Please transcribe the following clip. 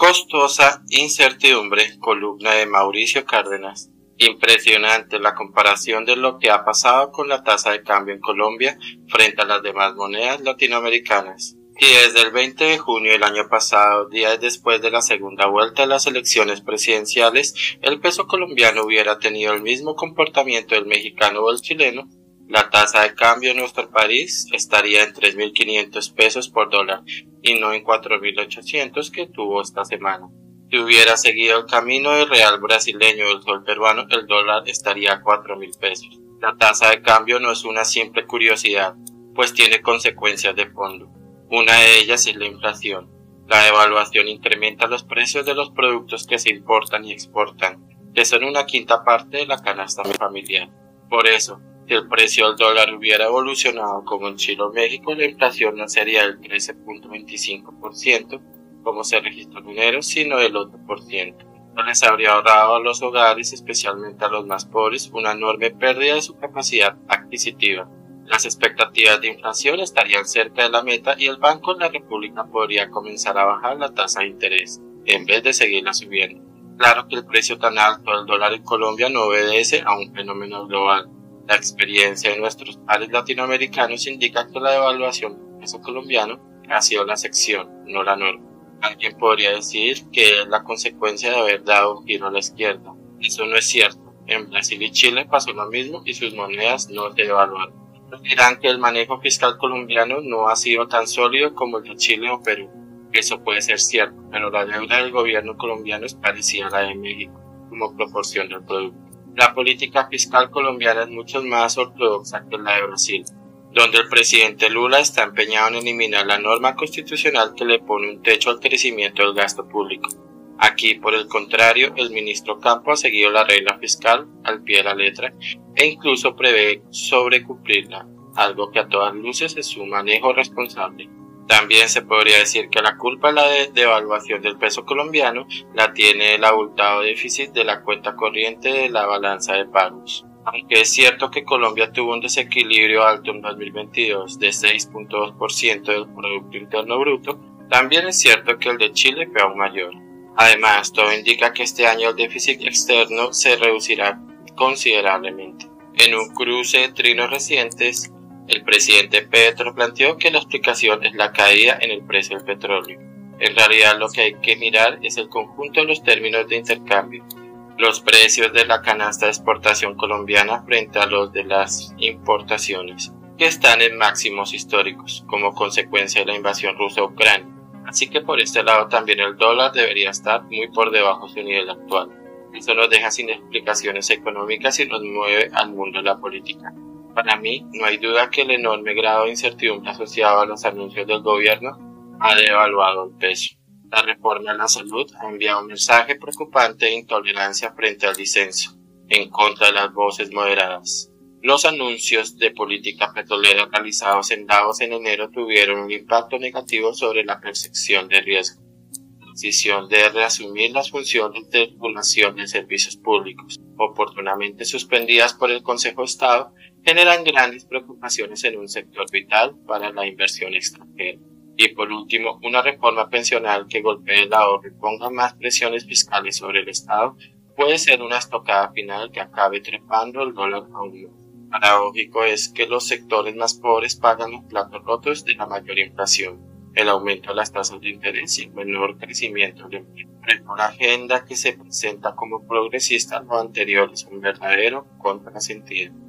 Costosa incertidumbre, columna de Mauricio Cárdenas. Impresionante la comparación de lo que ha pasado con la tasa de cambio en Colombia frente a las demás monedas latinoamericanas. Y desde el 20 de junio del año pasado, días después de la segunda vuelta de las elecciones presidenciales, el peso colombiano hubiera tenido el mismo comportamiento del mexicano o el chileno, la tasa de cambio en nuestro país estaría en 3.500 pesos por dólar y no en 4.800 que tuvo esta semana. Si hubiera seguido el camino del real brasileño o el sol peruano, el dólar estaría a 4.000 pesos. La tasa de cambio no es una simple curiosidad, pues tiene consecuencias de fondo. Una de ellas es la inflación. La devaluación incrementa los precios de los productos que se importan y exportan, que son una quinta parte de la canasta familiar. Por eso, si el precio del dólar hubiera evolucionado como en Chile o México, la inflación no sería del 13.25%, como se registró en enero, sino del 8%. No les habría ahorrado a los hogares, especialmente a los más pobres, una enorme pérdida de su capacidad adquisitiva. Las expectativas de inflación estarían cerca de la meta y el Banco de la República podría comenzar a bajar la tasa de interés, en vez de seguirla subiendo. Claro que el precio tan alto del dólar en Colombia no obedece a un fenómeno global. La experiencia de nuestros pares latinoamericanos indica que la devaluación del peso colombiano ha sido la excepción, no la norma. Alguien podría decir que es la consecuencia de haber dado un giro a la izquierda. Eso no es cierto. En Brasil y Chile pasó lo mismo y sus monedas no se devaluaron. Nos dirán que el manejo fiscal colombiano no ha sido tan sólido como el de Chile o Perú. Eso puede ser cierto, pero la deuda del gobierno colombiano es parecida a la de México, como proporción del producto. La política fiscal colombiana es mucho más ortodoxa que la de Brasil, donde el presidente Lula está empeñado en eliminar la norma constitucional que le pone un techo al crecimiento del gasto público. Aquí, por el contrario, el ministro Campo ha seguido la regla fiscal al pie de la letra e incluso prevé sobrecumplirla, algo que a todas luces es su manejo responsable. También se podría decir que la culpa de la devaluación del peso colombiano la tiene el abultado déficit de la cuenta corriente de la balanza de pagos. Aunque es cierto que Colombia tuvo un desequilibrio alto en 2022 de 6.2% del Producto Interno Bruto, también es cierto que el de Chile fue aún mayor. Además, todo indica que este año el déficit externo se reducirá considerablemente. En un cruce de trinos recientes, el presidente Petro planteó que la explicación es la caída en el precio del petróleo. En realidad lo que hay que mirar es el conjunto de los términos de intercambio. Los precios de la canasta de exportación colombiana frente a los de las importaciones, que están en máximos históricos como consecuencia de la invasión rusa a Ucrania. Así que por este lado también el dólar debería estar muy por debajo de su nivel actual. Eso nos deja sin explicaciones económicas y nos mueve al mundo de la política. Para mí, no hay duda que el enorme grado de incertidumbre asociado a los anuncios del gobierno ha devaluado el peso. La reforma a la salud ha enviado un mensaje preocupante de intolerancia frente al disenso, en contra de las voces moderadas. Los anuncios de política petrolera realizados en Davos en enero tuvieron un impacto negativo sobre la percepción de riesgo. La decisión de reasumir las funciones de regulación de servicios públicos, oportunamente suspendidas por el Consejo de Estado, generan grandes preocupaciones en un sector vital para la inversión extranjera. Y por último, una reforma pensional que golpee el ahorro y ponga más presiones fiscales sobre el Estado puede ser una estocada final que acabe trepando el dólar aún más. Paradójico es que los sectores más pobres pagan los platos rotos de la mayor inflación, el aumento de las tasas de interés y el menor crecimiento del empleo. Pero la agenda que se presenta como progresista, lo anterior es un verdadero contrasentido.